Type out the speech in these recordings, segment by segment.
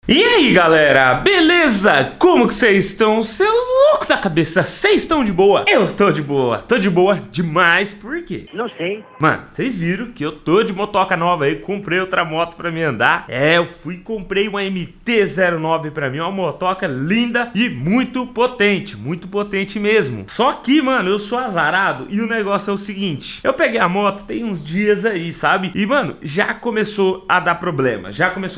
E aí galera, beleza? Como que vocês estão? Seus loucos da cabeça, vocês estão de boa? Eu tô de boa demais, por quê? Não sei. Mano, vocês viram que eu tô de motoca nova aí, comprei outra moto pra me andar. Eu comprei uma MT-09 pra mim, uma motoca linda e muito potente mesmo. Só que, mano, eu sou azarado e o negócio é o seguinte, eu peguei a moto tem uns dias aí, sabe? E, mano, já começou a dar problema,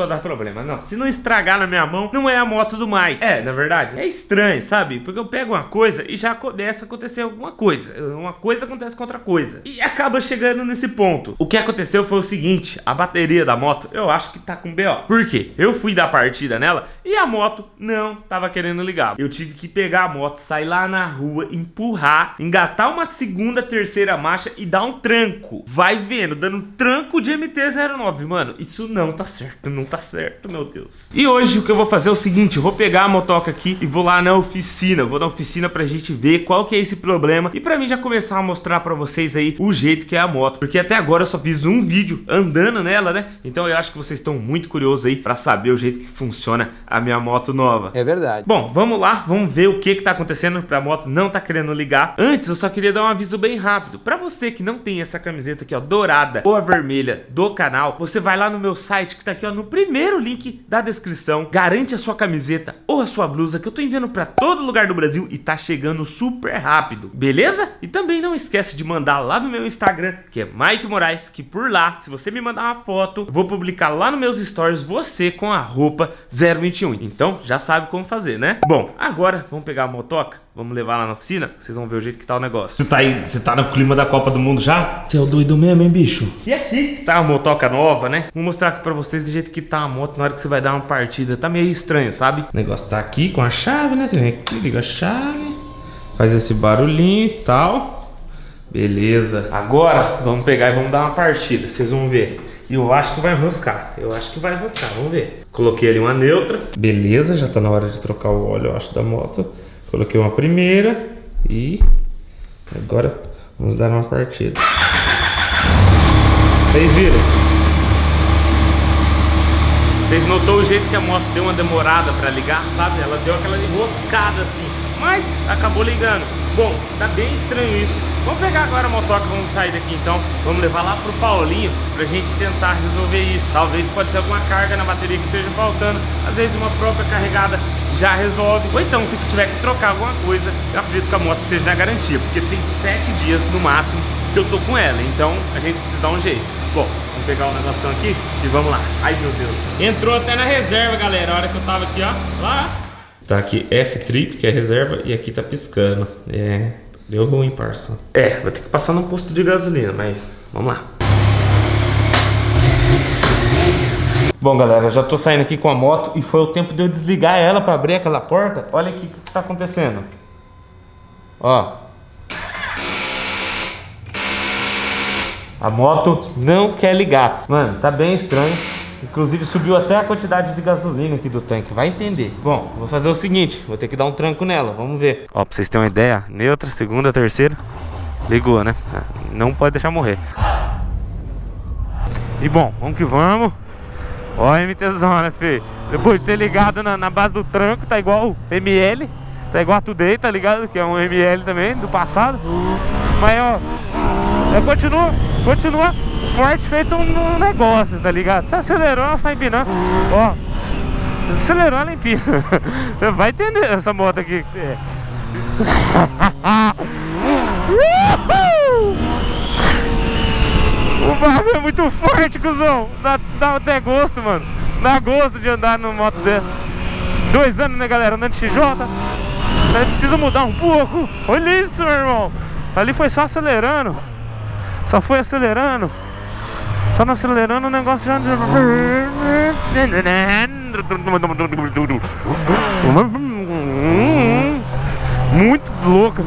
não, se não estragar na minha mão, não é a moto do Mike. Na verdade, é estranho, sabe? Porque eu pego uma coisa e já começa a acontecer alguma coisa. Uma coisa acontece com outra coisa. E acaba chegando nesse ponto. O que aconteceu foi o seguinte, a bateria da moto, eu acho que tá com BO. Por quê? Eu fui dar partida nela e a moto não tava querendo ligar. Eu tive que pegar a moto, sair lá na rua, empurrar, engatar uma segunda, terceira marcha e dar um tranco. Vai vendo, dando tranco de MT-09. Mano, isso não tá certo, meu Deus. E hoje o que eu vou fazer é o seguinte, eu vou pegar a motoca aqui e vou lá na oficina. Vou na oficina pra gente ver qual que é esse problema e pra mim já começar a mostrar pra vocês aí o jeito que é a moto. Porque até agora eu só fiz um vídeo andando nela, né? Então eu acho que vocês estão muito curiosos aí pra saber o jeito que funciona a minha moto nova. É verdade. Bom, vamos lá, vamos ver o que tá acontecendo pra moto não tá querendo ligar. Antes eu só queria dar um aviso bem rápido. Pra você que não tem essa camiseta aqui, ó, dourada ou a vermelha do canal, você vai lá no meu site que tá aqui, ó, no primeiro link da descrição. Garante a sua camiseta ou a sua blusa que eu tô enviando pra todo lugar do Brasil e tá chegando super rápido, beleza? E também não esquece de mandar lá no meu Instagram, que é Mike Moraes, que por lá, se você me mandar uma foto, eu vou publicar lá nos meus stories você com a roupa 021. Então já sabe como fazer, né? Bom, agora vamos pegar a motoca, vamos levar lá na oficina, vocês vão ver o jeito que tá o negócio. Você tá no clima da Copa do Mundo já? Você é o doido mesmo, hein, bicho? E aqui tá a motoca nova, né? Vou mostrar aqui pra vocês o jeito que tá a moto na hora que você vai dar uma partida. Tá meio estranho, sabe? O negócio tá aqui com a chave, né? Você vem aqui, liga a chave, faz esse barulhinho e tal. Beleza. Agora vamos pegar e vamos dar uma partida, vocês vão ver. E eu acho que vai enroscar, vamos ver. Coloquei ali uma neutra. Beleza, já tá na hora de trocar o óleo, eu acho, da moto. Coloquei uma primeira e agora vamos dar uma partida. Vocês viram? Vocês notou o jeito que a moto deu uma demorada pra ligar, sabe? Ela deu aquela enroscada assim, mas acabou ligando. Bom, tá bem estranho isso. Vamos pegar agora a motoca, vamos sair daqui então. Vamos levar lá pro Paulinho pra gente tentar resolver isso. Talvez pode ser alguma carga na bateria que esteja faltando. Às vezes uma própria carregada já resolve. Ou então se tiver que trocar alguma coisa, eu acredito que a moto esteja na garantia, porque tem 7 dias no máximo que eu tô com ela. Então a gente precisa dar um jeito. Bom, vamos pegar o negocinho aqui e vamos lá. Ai meu Deus. Entrou até na reserva, galera. A hora que eu tava aqui, ó, lá. Tá aqui F-Trip, que é reserva, e aqui tá piscando. Deu ruim, parça. Vou ter que passar no posto de gasolina, mas vamos lá. Bom, galera, já tô saindo aqui com a moto e foi o tempo de eu desligar ela pra abrir aquela porta. Olha aqui o que tá acontecendo. Ó. A moto não quer ligar. Mano, tá bem estranho. Inclusive subiu até a quantidade de gasolina aqui do tanque, vai entender. Bom, vou fazer o seguinte, vou ter que dar um tranco nela, vamos ver. Ó, pra vocês terem uma ideia, neutra, segunda, terceira, ligou, né? Não pode deixar morrer. E bom, vamos que vamos. Ó a MT-zona, filho. Depois de ter ligado na base do tranco, tá igual o ML, tá igual a Today, tá ligado? Que é um ML também, do passado. Mas ó, continua forte, feito um negócio, tá ligado? Você acelerou, ela sai empinando. Ó, acelerou, ela empina. Vai entender essa moto aqui. O bagulho é muito forte, cuzão. Dá até gosto, mano. Dá gosto de andar numa moto dessa. 2 anos, né, galera, andando de XJ. Mas precisa mudar um pouco. Olha isso, meu irmão. Ali foi só acelerando. Só foi acelerando. Só não acelerando o negócio já... Muito louco.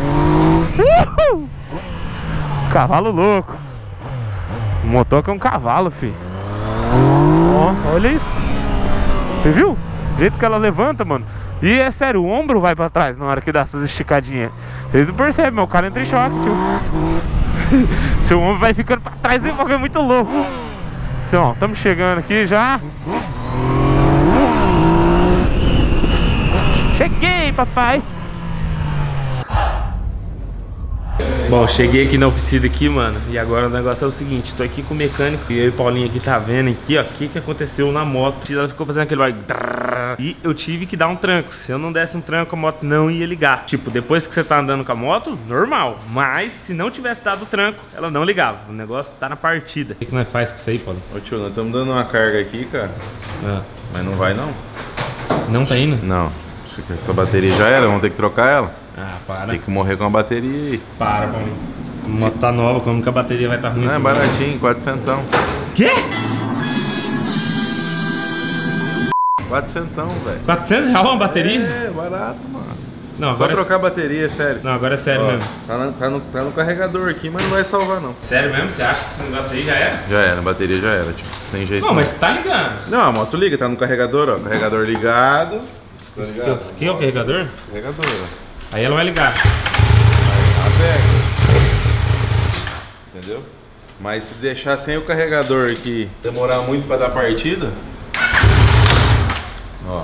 Cavalo louco. O motoca é um cavalo, fi. Ó, olha isso. Você viu? O jeito que ela levanta, mano. E é sério, o ombro vai pra trás na hora que dá essas esticadinhas. Vocês não percebem, meu cara entra em choque, tio. Seu ombro vai ficando pra trás e é muito louco. Então, ó, estamos chegando aqui já. papai. Bom, cheguei aqui na oficina aqui, mano. E agora o negócio é o seguinte, tô aqui com o mecânico. E eu e o Paulinho aqui tá vendo aqui, ó, o que aconteceu na moto. Ela ficou fazendo aquele barulho. E eu tive que dar um tranco. Se eu não desse um tranco, a moto não ia ligar. Tipo, depois que você tá andando com a moto, normal. Mas se não tivesse dado o tranco, ela não ligava. O negócio tá na partida. O que nós faz com isso aí, Paulinho? Ô tio, nós estamos dando uma carga aqui, cara. Mas não vai não. Não tá indo? Não. Essa bateria já era, vamos ter que trocar ela. Ah, para. Tem que morrer com a bateria aí. Para, Paulinho. A moto tá nova, como que a bateria vai estar ruim? Não, é baratinho, 400. Quê? 400, velho. 400 reais uma bateria? É, barato, mano. Não, só trocar a bateria, é sério. Não, agora é sério mesmo. Tá no carregador aqui, mas não vai salvar não. Sério mesmo? Você acha que esse negócio aí já era? Já era, a bateria já era, tipo, sem jeito. Não, mas tá ligando. Não, a moto liga, tá no carregador, ó. Carregador ligado. Tá ligado? Esse aqui é o carregador? Carregador, ó. Aí ela vai ligar. Aí pega. Entendeu? Mas se deixar sem o carregador aqui, demorar muito pra dar partida. Ó.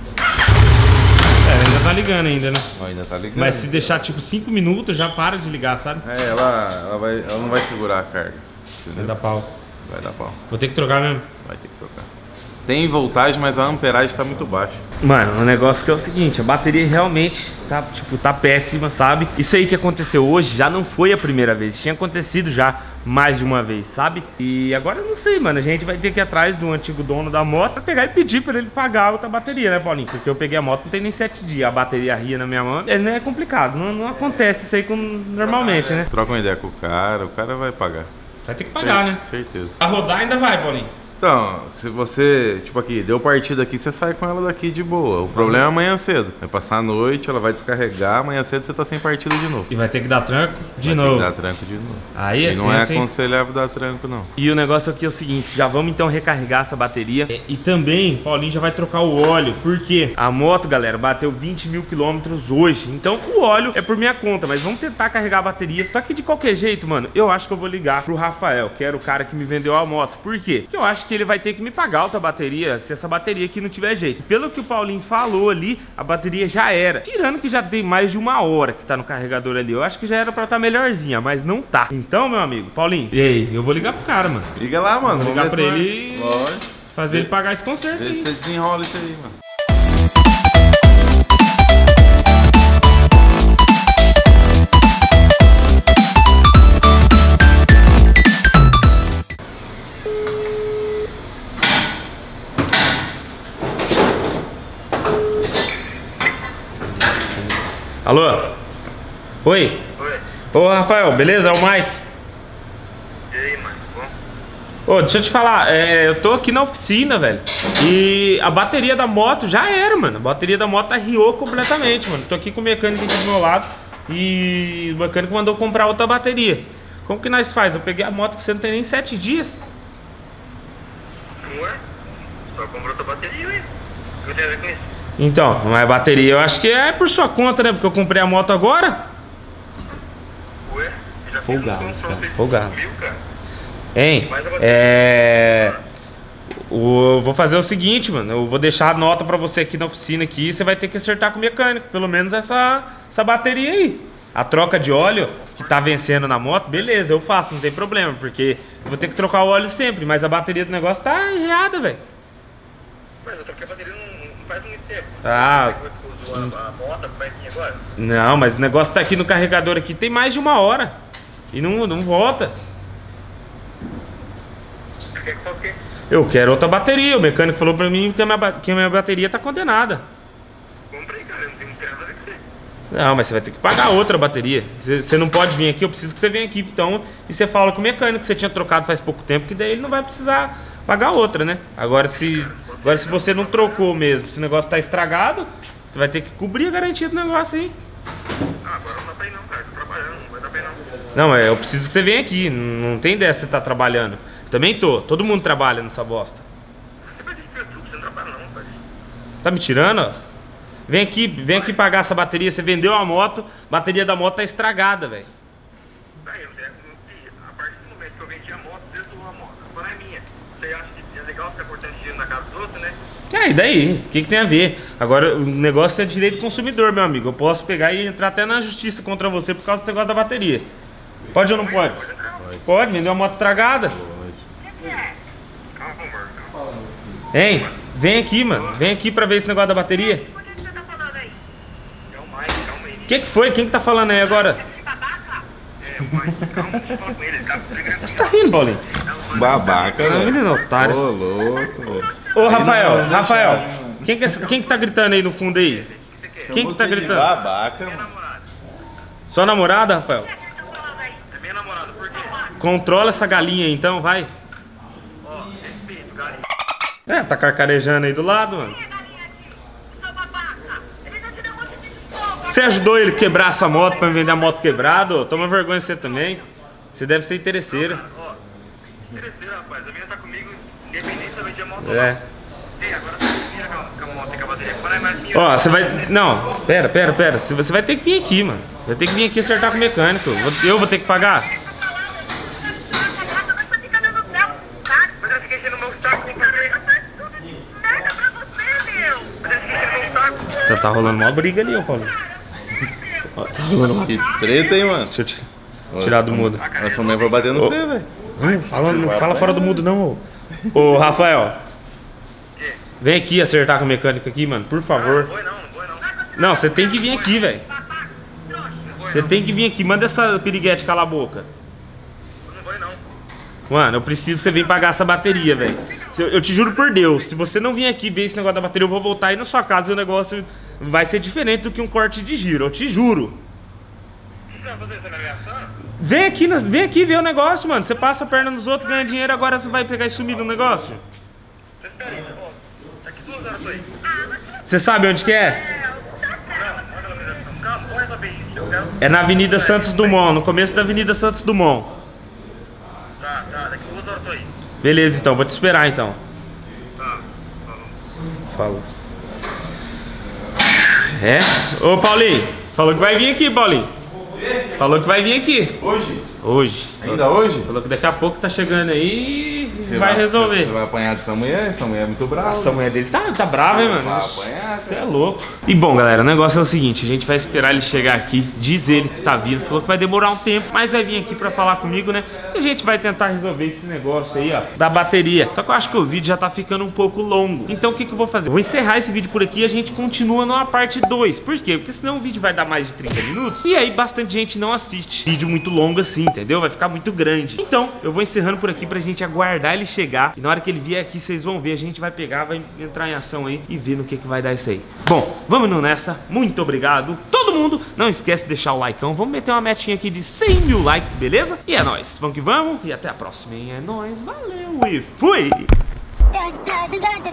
Ainda tá ligando ainda, né? Ainda tá ligando. Mas se deixar tipo 5 minutos, já para de ligar, sabe? É, ela não vai segurar a carga. Entendeu? Vai dar pau. Vai dar pau. Vou ter que trocar mesmo. Vai ter que trocar. Tem voltagem, mas a amperagem tá muito baixa. Mano, o negócio que é o seguinte, a bateria realmente tá, tipo, tá péssima, sabe? Isso aí que aconteceu hoje já não foi a primeira vez, tinha acontecido já mais de uma vez, sabe? E agora eu não sei, mano, a gente vai ter que ir atrás do antigo dono da moto pra pegar e pedir pra ele pagar outra bateria, né, Paulinho? Porque eu peguei a moto não tem nem 7 dias, a bateria ria na minha mão, é complicado, não acontece isso aí normalmente, né? Troca uma ideia com o cara vai pagar. Vai ter que pagar, né? Certeza. A rodar ainda vai, Paulinho. Então, se você, tipo aqui, deu partida aqui, você sai com ela daqui de boa. O problema é amanhã cedo. Vai passar a noite, ela vai descarregar, amanhã cedo você tá sem partida de novo. E vai ter que dar tranco de novo. novo. Vai ter que dar tranco de novo. Aí e não é aconselhável dar tranco, não. E o negócio aqui é o seguinte, já vamos então recarregar essa bateria. E também, Paulinho já vai trocar o óleo. Por quê? A moto, galera, bateu 20 mil quilômetros hoje. Então o óleo é por minha conta, mas vamos tentar carregar a bateria. Só que de qualquer jeito, mano, eu acho que eu vou ligar pro Rafael, que era o cara que me vendeu a moto. Por quê? Porque eu acho que ele vai ter que me pagar outra bateria se essa bateria aqui não tiver jeito. Pelo que o Paulinho falou ali, a bateria já era. Tirando que já tem mais de 1 hora que tá no carregador ali. Eu acho que já era pra estar melhorzinha, mas não tá. Então, meu amigo, Paulinho, e aí? Eu vou ligar pro cara, mano. Liga lá, mano. Vou ligar pra ele e fazer ele pagar esse conserto aí. Vê se você desenrola isso aí, mano. Alô? Oi? Oi. Ô, Rafael, beleza? É o Mike. E aí, mano? Bom? Ô, deixa eu te falar, eu tô aqui na oficina, velho. E a bateria da moto já era, mano. A bateria da moto arriou completamente, mano. Tô aqui com o mecânico aqui do meu lado. E o mecânico mandou comprar outra bateria. Como que nós faz? Eu peguei a moto que você não tem nem 7 dias. Ué? Só comprou outra bateria, ué? O que tem a ver com isso? Então, mas a bateria eu acho que é por sua conta, né? Porque eu comprei a moto agora. Ué? Já fiz Folgado, um pra você de folgado. 5 mil, cara. Hein? Mas a bateria... Eu vou fazer o seguinte, mano. Eu vou deixar a nota pra você aqui na oficina aqui. E você vai ter que acertar com o mecânico. Pelo menos essa bateria aí. A troca de óleo que tá vencendo na moto, beleza, eu faço, não tem problema. Porque eu vou ter que trocar o óleo sempre. Mas a bateria do negócio tá errada, velho. Mas eu troquei a bateria não faz muito tempo. Ah. Você usou a moto, vai vir agora? Não, mas o negócio tá aqui no carregador aqui tem mais de 1 hora. E não volta. Você quer que eu faça o quê? Eu quero outra bateria. O mecânico falou pra mim que a minha bateria tá condenada. Comprei, cara, eu não tenho nada a ver com você. Não, mas você vai ter que pagar outra bateria. Você não pode vir aqui, eu preciso que você venha aqui. Então, e você fala com o mecânico que você tinha trocado faz pouco tempo, que daí ele não vai precisar pagar outra, né? Agora se você não trocou mesmo, se o negócio tá estragado, você vai ter que cobrir a garantia do negócio aí. Ah, agora não dá pra ir não, cara. Tô trabalhando, não vai dar pra ir Não, não. eu preciso que você venha aqui. Não tem dessa você tá trabalhando. Eu também tô. Todo mundo trabalha nessa bosta. Você faz isso pra tudo, você não trabalha não, pai. Você tá me tirando, ó? Vem aqui pagar essa bateria. Você vendeu a moto, a bateria da moto tá estragada, velho. Tá aí, a partir do momento que eu vendi a moto, você zoou a moto. Agora é minha. Você acha que é legal legal ficar cortando dinheiro na cara dos outros, né? E daí? O que tem a ver? Agora, o negócio é direito do consumidor, meu amigo. Eu posso pegar e entrar até na justiça contra você por causa do negócio da bateria. Pode ou não pode? Pode, vender uma moto estragada. Calma, amor. Calma. Hein? Vem aqui, mano. Vem aqui pra ver esse negócio da bateria. Por que você tá falando aí? É o Mike, calma aí. O que foi? Quem que tá falando aí agora? É o Mike, calma, deixa eu falar com ele. Ele tá brigando Você tá rindo, Paulinho? Babaca, Não, né? menino otário. Ô, louco. Ô, Rafael, quem que tá gritando aí no fundo aí? O que você quer? Quem que tá gritando? Babaca, Minha mano. namorada. Sua namorada, Rafael? É minha namorada, por quê? Controla essa galinha aí, então, vai. Ó, respeito, galinha. Tá carcarejando aí do lado, mano. Você ajudou ele a quebrar essa moto pra me vender a moto quebrada? Ô? Toma vergonha você também. Você deve ser interesseira. Ó, interesseiro, rapaz. A menina tá comigo, independente se eu vendi a moto ou É. não. Sim, agora você vira com a moto e com a bateria. Quando é mais minha. Ó, você vai... Não, pera. Você vai ter que vir aqui, mano. Vai ter que vir aqui acertar com o mecânico. Eu vou ter que pagar? Mas ela fica enchendo o meu saco, porque... Faz tudo de merda pra você, meu. Mas ela fica enchendo o meu saco. Tá rolando uma briga ali, ó, Paulo. Ó, tá rolando uma... Que treta, hein, mano? Deixa eu tirar do mudo. Essa mãe vai bater no Ô. você, velho. Não fala fora do mudo, não, ô. Ô, Rafael. Vem aqui acertar com o mecânico aqui, mano, por favor. Não vou não. Não, você tem que vir aqui, velho. Você tem que vir aqui. Manda essa piriguete calar a boca. Não vou não. Mano, eu preciso que você venha pagar essa bateria, velho. Eu te juro por Deus, se você não vir aqui ver esse negócio da bateria, eu vou voltar aí na sua casa e o negócio vai ser diferente do que um corte de giro, eu te juro. O que você vai fazer? Você tá me ameaçando? Vem aqui ver o negócio, mano. Você passa a perna nos outros, ganha dinheiro, agora você vai pegar e sumir no negócio. Você espera aí, ó. Daqui 2 horas eu tô aí. Você sabe onde que é? Não, manda a localização. Calma, vou resolver isso. Eu quero... É na Avenida Santos Dumont, no começo da Avenida Santos Dumont. Tá. Daqui 2 horas eu tô aí. Beleza, então, vou te esperar então. Tá. Falou. É? Ô, Paulinho, falou que vai vir aqui, Paulinho. Falou que vai vir aqui. Hoje. Ainda hoje? Falou que daqui a pouco tá chegando aí e vai resolver. Você vai apanhar dessa mulher? Essa mulher é muito brava. Essa mulher dele tá brava, hein, mano? Vai apanhar, Você é louco. E bom, galera, o negócio é o seguinte, a gente vai esperar ele chegar aqui, diz ele que tá vindo, falou que vai demorar um tempo, mas vai vir aqui pra falar comigo, né? E a gente vai tentar resolver esse negócio aí, ó, da bateria. Só que eu acho que o vídeo já tá ficando um pouco longo. Então o que que eu vou fazer? Eu vou encerrar esse vídeo por aqui e a gente continua numa parte 2. Por quê? Porque senão o vídeo vai dar mais de 30 minutos e aí bastante gente não assiste vídeo muito longo assim, entendeu? Vai ficar muito grande. Então, eu vou encerrando por aqui pra gente aguardar ele chegar. E na hora que ele vier aqui, vocês vão ver, a gente vai pegar, vai entrar em ação aí e ver no que vai dar isso aí. Bom, vamos nessa. Muito obrigado, todo mundo. Não esquece de deixar o likeão. Vamos meter uma metinha aqui de 100 mil likes, beleza? E é nóis. Vamos que vamos. E até a próxima, hein? É nóis. Valeu e fui!